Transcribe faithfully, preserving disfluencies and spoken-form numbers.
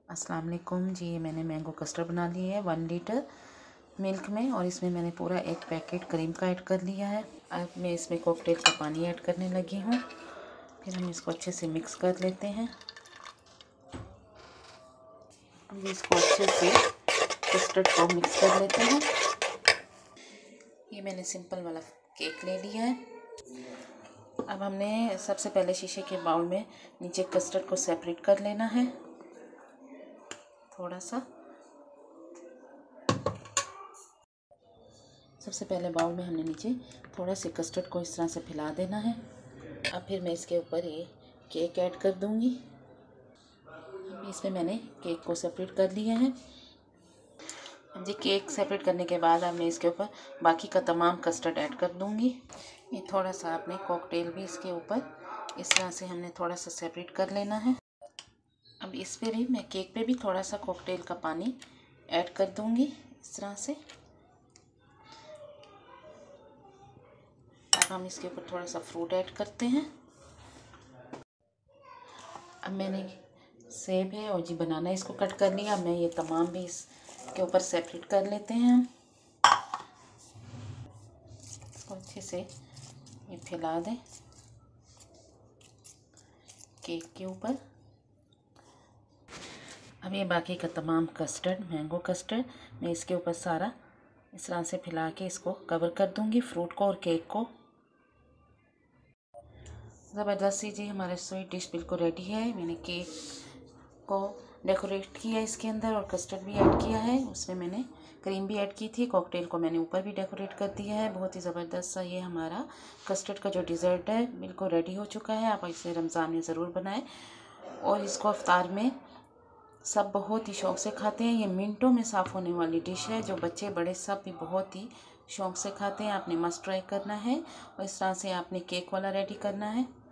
अस्सलाम वालेकुम जी। ये मैंने मैंगो कस्टर्ड बना लिया है वन लीटर मिल्क में, और इसमें मैंने पूरा एक पैकेट क्रीम का ऐड कर लिया है। अब मैं इसमें कॉकटेल का पानी ऐड करने लगी हूँ। फिर हम इसको अच्छे से मिक्स कर लेते हैं। अब इसको अच्छे से कस्टर्ड को मिक्स कर लेते हैं। ये मैंने सिंपल वाला केक ले लिया है। अब हमने सबसे पहले शीशे के बाउल में नीचे कस्टर्ड को सेपरेट कर लेना है थोड़ा सा। सबसे पहले बाउल में हमने नीचे थोड़ा से कस्टर्ड को इस तरह से फैला देना है। अब फिर मैं इसके ऊपर ये केक ऐड कर दूंगी। अब इसमें मैंने केक को सेपरेट कर लिया है। अब जी केक सेपरेट करने के बाद अब मैं इसके ऊपर बाकी का तमाम कस्टर्ड ऐड कर दूंगी। ये थोड़ा सा अपने कॉकटेल भी इसके ऊपर इस तरह से हमने थोड़ा सा सेपरेट कर लेना है। अब इस पे भी मैं केक पे भी थोड़ा सा कॉकटेल का पानी ऐड कर दूंगी इस तरह से। अब हम इसके ऊपर थोड़ा सा फ्रूट ऐड करते हैं। अब मैंने सेब है और जी बनाना, इसको कट कर लिया। अब मैं ये तमाम भी इसके ऊपर सेपरेट कर लेते हैं। हम इसको अच्छे से ये फैला दें केक के ऊपर। अब ये बाकी का तमाम कस्टर्ड, मैंगो कस्टर्ड, मैं इसके ऊपर सारा इस तरह से फैला के इसको कवर कर दूंगी, फ्रूट को और केक को। ज़बरदस्त सी जी हमारा स्वीट डिश बिल्कुल रेडी है। मैंने केक को डेकोरेट किया इसके अंदर और कस्टर्ड भी ऐड किया है। उसमें मैंने क्रीम भी ऐड की थी। कॉकटेल को मैंने ऊपर भी डेकोरेट कर दिया है। बहुत ही ज़बरदस्त सा ये हमारा कस्टर्ड का जो डिज़र्ट है बिल्कुल रेडी हो चुका है। आप इसे रमज़ान में ज़रूर बनाएं और इसको इफ्तार में सब बहुत ही शौक़ से खाते हैं। ये मिनटों में साफ़ होने वाली डिश है जो बच्चे बड़े सब भी बहुत ही शौक़ से खाते हैं। आपने मस्ट ट्राई करना है और इस तरह से आपने केक वाला रेडी करना है।